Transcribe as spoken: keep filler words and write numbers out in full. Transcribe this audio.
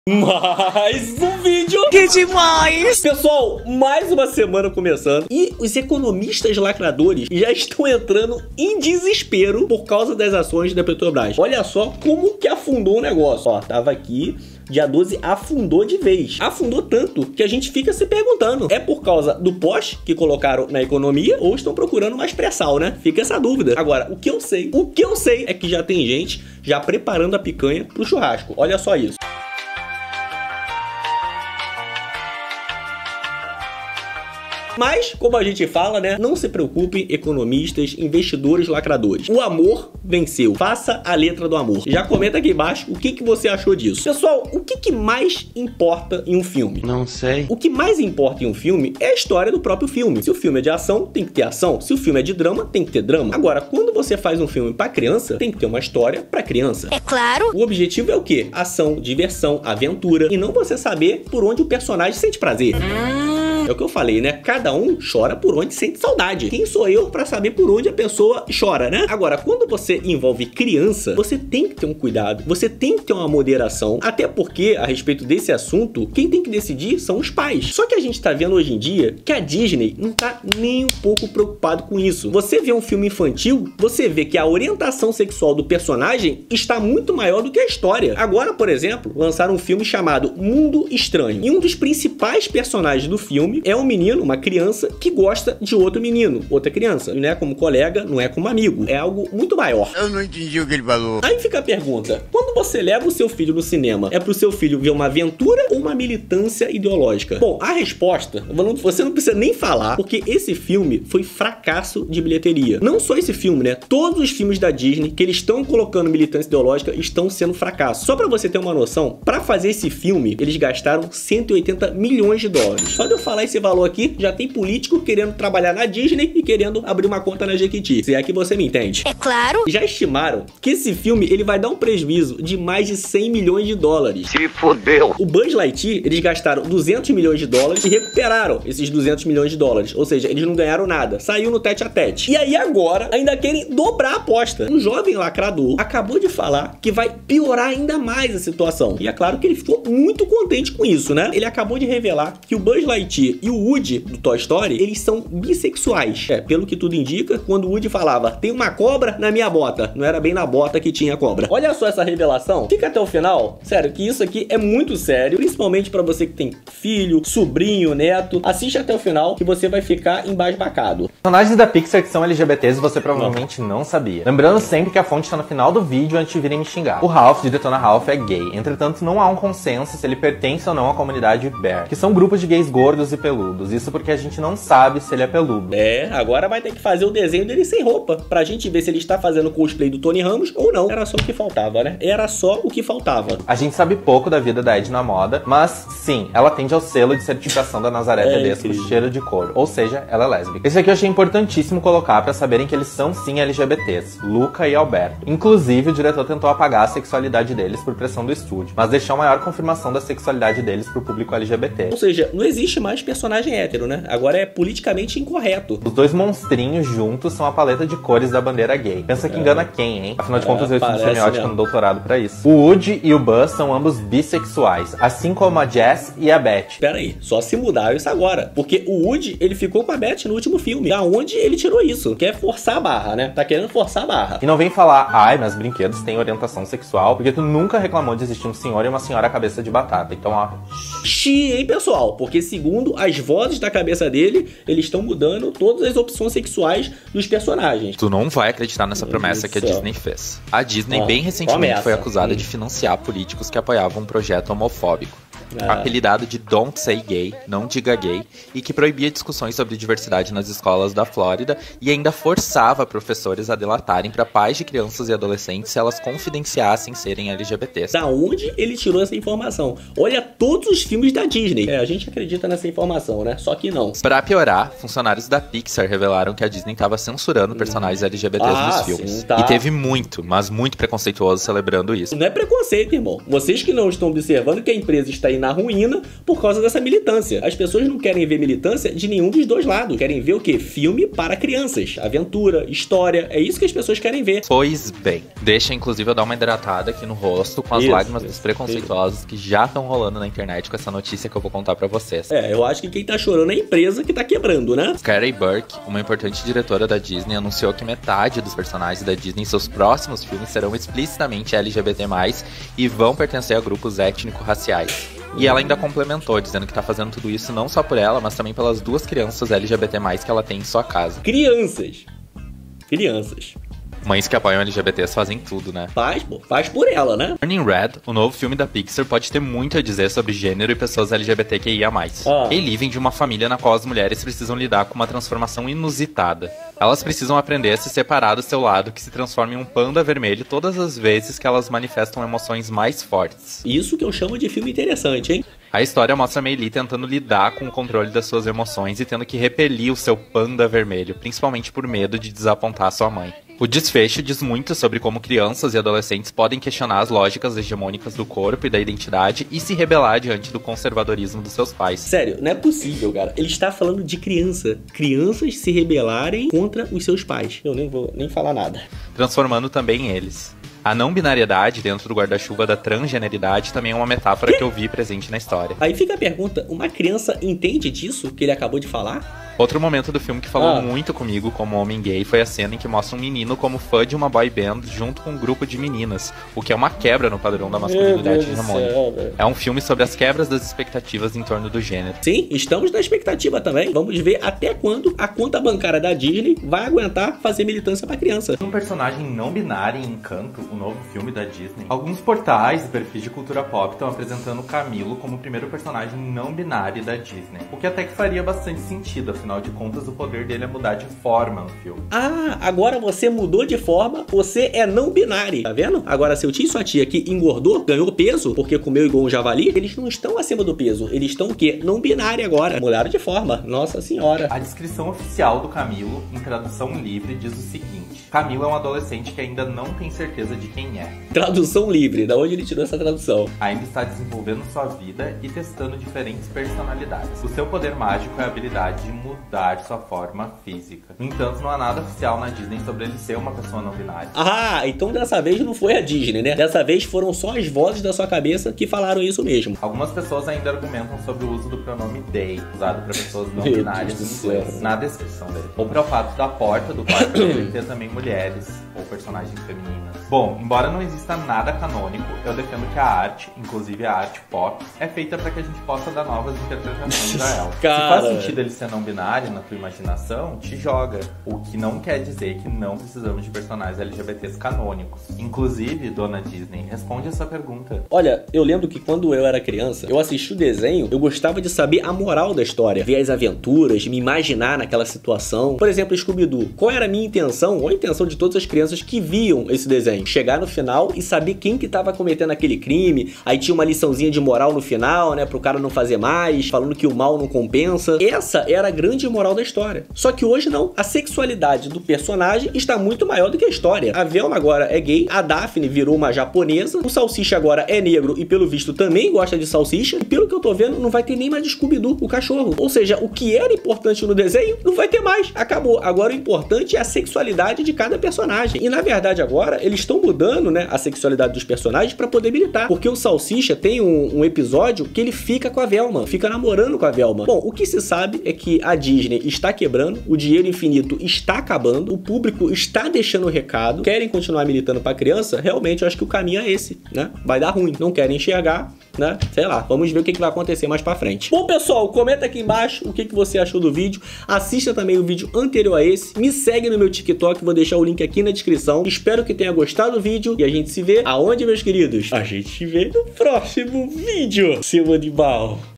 Mais um vídeo! Que demais! Pessoal, mais uma semana começando e os economistas lacradores já estão entrando em desespero por causa das ações da Petrobras. Olha só como que afundou o negócio. Ó, tava aqui, dia doze afundou de vez. Afundou tanto que a gente fica se perguntando, é por causa do poste que colocaram na economia ou estão procurando mais pré-sal, né? Fica essa dúvida. Agora, o que eu sei, o que eu sei é que já tem gente já preparando a picanha pro churrasco. Olha só isso. Mas, como a gente fala, né? Não se preocupem, economistas, investidores, lacradores. O amor venceu. Faça a letra do amor. Já comenta aqui embaixo o que, que você achou disso. Pessoal, o que, que mais importa em um filme? Não sei. O que mais importa em um filme é a história do próprio filme. Se o filme é de ação, tem que ter ação. Se o filme é de drama, tem que ter drama. Agora, quando você faz um filme pra criança, tem que ter uma história pra criança. É claro. O objetivo é o quê? Ação, diversão, aventura. E não você saber por onde o personagem sente prazer. Hum... É o que eu falei, né? Cada um chora por onde sente saudade. Quem sou eu pra saber por onde a pessoa chora, né? Agora, quando você envolve criança, você tem que ter um cuidado. Você tem que ter uma moderação. Até porque, a respeito desse assunto, quem tem que decidir são os pais. Só que a gente tá vendo hoje em dia que a Disney não tá nem um pouco preocupado com isso. Você vê um filme infantil, você vê que a orientação sexual do personagem está muito maior do que a história. Agora, por exemplo, lançaram um filme chamado Mundo Estranho. E um dos principais personagens do filme é um menino, uma criança, que gosta de outro menino, outra criança. Não é como colega, não é como amigo. É algo muito maior. Eu não entendi o que ele falou. Aí fica a pergunta, quando você leva o seu filho no cinema, é pro seu filho ver uma aventura ou uma militância ideológica? Bom, a resposta, você não precisa nem falar, porque esse filme foi fracasso de bilheteria. Não só esse filme, né? Todos os filmes da Disney que eles estão colocando militância ideológica estão sendo fracasso. Só pra você ter uma noção, pra fazer esse filme, eles gastaram cento e oitenta milhões de dólares. Só de eu falar esse valor aqui, já tem político querendo trabalhar na Disney e querendo abrir uma conta na Jequiti. Se é que você me entende. É claro. Já estimaram que esse filme ele vai dar um prejuízo de mais de cem milhões de dólares. Se fodeu. O Buzz Lightyear, eles gastaram duzentos milhões de dólares e recuperaram esses duzentos milhões de dólares. Ou seja, eles não ganharam nada. Saiu no tete a tete. E aí agora, ainda querem dobrar a aposta. Um jovem lacrador acabou de falar que vai piorar ainda mais a situação. E é claro que ele ficou muito contente com isso, né? Ele acabou de revelar que o Buzz Lightyear e o Woody do Toy Story, eles são bissexuais. É, pelo que tudo indica, quando o Woody falava, tem uma cobra na minha bota, não era bem na bota que tinha cobra. Olha só essa revelação. Fica até o final. Sério, que isso aqui é muito sério, principalmente pra você que tem filho, sobrinho, neto. Assiste até o final que você vai ficar embasbacado. Personagens da Pixar que são L G B Ts você provavelmente não. não sabia. Lembrando sempre que a fonte tá no final do vídeo antes de virem me xingar. O Ralph, de Detona Ralph, é gay. Entretanto, não há um consenso se ele pertence ou não à comunidade Bear, que são grupos de gays gordos e peludos. Isso porque a gente não sabe se ele é peludo. É, agora vai ter que fazer o desenho dele sem roupa, pra gente ver se ele está fazendo cosplay do Tony Ramos ou não. Era só o que faltava, né? Era só o que faltava. A gente sabe pouco da vida da Edna Moda, mas sim, ela atende ao selo de certificação da Nazaré É Tedesco incrível. Cheiro de Couro, ou seja, ela é lésbica. Esse aqui eu achei importantíssimo colocar pra saberem que eles são sim L G B Ts, Luca e Alberto. Inclusive, o diretor tentou apagar a sexualidade deles por pressão do estúdio, mas deixou a maior confirmação da sexualidade deles pro público L G B T. Ou seja, não existe mais personagem hétero, né? Agora é politicamente incorreto. Os dois monstrinhos juntos são a paleta de cores da bandeira gay. Pensa que engana quem, hein? Afinal de É, contas, eu estudo parece semiótica mesmo. no doutorado pra isso. O Woody e o Buzz são ambos bissexuais, assim como a Jess e a Beth. Pera aí, só se mudaram isso agora. Porque o Woody, ele ficou com a Beth no último filme. Da onde ele tirou isso? Quer forçar a barra, né? Tá querendo forçar a barra. E não vem falar, ai, meus brinquedos têm orientação sexual, porque tu nunca reclamou de existir um senhor e uma senhora cabeça de batata. Então, ó... Xi, hein, pessoal? Porque segundo as vozes da cabeça dele, eles estão mudando todas as opções sexuais dos personagens. Tu não vai acreditar nessa Meu promessa Deus que a do céu. Disney fez. A Disney Ah, bem recentemente promessa. foi acusada Hum. de financiar políticos que apoiavam um projeto homofóbico. Ah. Apelidado de Don't Say Gay, Não Diga Gay, e que proibia discussões sobre diversidade nas escolas da Flórida e ainda forçava professores a delatarem para pais de crianças e adolescentes se elas confidenciassem serem L G B Ts. Da onde ele tirou essa informação? Olha todos os filmes da Disney. É, a gente acredita nessa informação, né? Só que não. Pra piorar, funcionários da Pixar revelaram que a Disney estava censurando personagens L G B Ts Ah, nos sim, filmes. tá. E teve muito, mas muito preconceituoso celebrando isso. Não é preconceito, irmão. Vocês que não estão observando que a empresa está indo na ruína por causa dessa militância. As pessoas não querem ver militância de nenhum dos dois lados. Querem ver o quê? Filme para crianças. Aventura, história. É isso que as pessoas querem ver. Pois bem. Deixa, inclusive, eu dar uma hidratada aqui no rosto com as Isso, lágrimas isso, dos preconceituosos isso. que já estão rolando na internet com essa notícia que eu vou contar pra vocês. É, eu acho que quem tá chorando é a empresa que tá quebrando, né? Carey Burke, uma importante diretora da Disney, anunciou que metade dos personagens da Disney em seus próximos filmes serão explicitamente L G B T mais, e vão pertencer a grupos étnico-raciais. E ela ainda complementou, dizendo que tá fazendo tudo isso não só por ela, mas também pelas duas crianças L G B T mais, que ela tem em sua casa. Crianças. Crianças. Mães que apoiam L G B Ts fazem tudo, né? Faz, pô. Faz por ela, né? Turning Red, o novo filme da Pixar, pode ter muito a dizer sobre gênero e pessoas L G B T Q I A mais. Ah. Ele vem de uma família na qual as mulheres precisam lidar com uma transformação inusitada. Elas precisam aprender a se separar do seu lado, que se transforma em um panda vermelho todas as vezes que elas manifestam emoções mais fortes. Isso que eu chamo de filme interessante, hein? A história mostra Mei Lee tentando lidar com o controle das suas emoções e tendo que repelir o seu panda vermelho, principalmente por medo de desapontar sua mãe. O desfecho diz muito sobre como crianças e adolescentes podem questionar as lógicas hegemônicas do corpo e da identidade e se rebelar diante do conservadorismo dos seus pais. Sério, não é possível, cara. Ele está falando de criança. Crianças se rebelarem contra os seus pais. Eu nem vou nem falar nada. Transformando também eles. A não-binariedade dentro do guarda-chuva da transgeneridade também é uma metáfora que eu vi presente na história. Aí fica a pergunta, uma criança entende disso que ele acabou de falar? Outro momento do filme que falou Ah. muito comigo como homem gay foi a cena em que mostra um menino como fã de uma boy band junto com um grupo de meninas, o que é uma quebra no padrão da masculinidade hegemônica. É um filme sobre as quebras das expectativas em torno do gênero. Sim, estamos na expectativa também. Vamos ver até quando a conta bancária da Disney vai aguentar fazer militância pra criança. Um personagem não binário em Encanto, o novo filme da Disney. Alguns portais e perfis de cultura pop estão apresentando Camilo como o primeiro personagem não binário da Disney. O que até que faria bastante sentido, afinal de contas o poder dele é mudar de forma no filme. Ah, agora você mudou de forma, você é não binário, tá vendo? Agora seu tio e sua tia que engordou, ganhou peso, porque comeu igual um javali, eles não estão acima do peso, eles estão o quê? Não binário agora, mudaram de forma, nossa senhora. A descrição oficial do Camilo, em tradução livre, diz o seguinte: Camilo é um adolescente que ainda não tem certeza de quem é. Tradução livre, da onde ele tirou essa tradução? Ainda está desenvolvendo sua vida e testando diferentes personalidades. O seu poder mágico é a habilidade de mudar sua forma física. No entanto, não há nada oficial na Disney sobre ele ser uma pessoa não binária. Ah, então dessa vez não foi a Disney, né? Dessa vez foram só as vozes da sua cabeça que falaram isso mesmo. Algumas pessoas ainda argumentam sobre o uso do pronome they, usado para pessoas não Meu binárias Deus em do inglês, céu. na descrição dele. Ou para o fato da porta do quarto dele ter também mulheres ou personagens femininas. Bom, embora não exista nada canônico, eu defendo que a arte, inclusive a arte pop, é feita para que a gente possa dar novas interpretações a ela. Cara. Se faz sentido ele ser não binário na tua imaginação, te joga. O que não quer dizer que não precisamos de personagens L G B Ts canônicos. Inclusive, dona Disney, responde essa pergunta. Olha, eu lembro que quando eu era criança, eu assisti o desenho, eu gostava de saber a moral da história, ver as aventuras, me imaginar naquela situação. Por exemplo, Scooby-Doo. Qual era a minha intenção, ou a intenção de todas as crianças que viam esse desenho? Chegar no final e saber quem que tava cometendo aquele crime, aí tinha uma liçãozinha de moral no final, né, pro cara não fazer mais, falando que o mal não compensa. Essa era a grande moral da história. Só que hoje não. A sexualidade do personagem está muito maior do que a história. A Velma agora é gay, a Daphne virou uma japonesa, o Salsicha agora é negro e pelo visto também gosta de salsicha, e pelo que eu tô vendo não vai ter nem mais Scooby-Doo, o cachorro. Ou seja, o que era importante no desenho não vai ter mais. Acabou. Agora o importante é a sexualidade de cada personagem. E na verdade agora eles estão mudando, né, a sexualidade dos personagens pra poder militar. Porque o Salsicha tem um, um episódio que ele fica com a Velma, fica namorando com a Velma. Bom, o que se sabe é que a Disney está quebrando, o dinheiro infinito está acabando, o público está deixando o recado, querem continuar militando pra criança, realmente eu acho que o caminho é esse, né? Vai dar ruim, não querem enxergar, né? Sei lá, vamos ver o que, que vai acontecer mais pra frente. Bom, pessoal, comenta aqui embaixo o que, que você achou do vídeo, assista também o vídeo anterior a esse, me segue no meu TikTok, vou deixar o link aqui na descrição. Espero que tenha gostado do vídeo e a gente se vê aonde, meus queridos? A gente se vê no próximo vídeo, seu animal.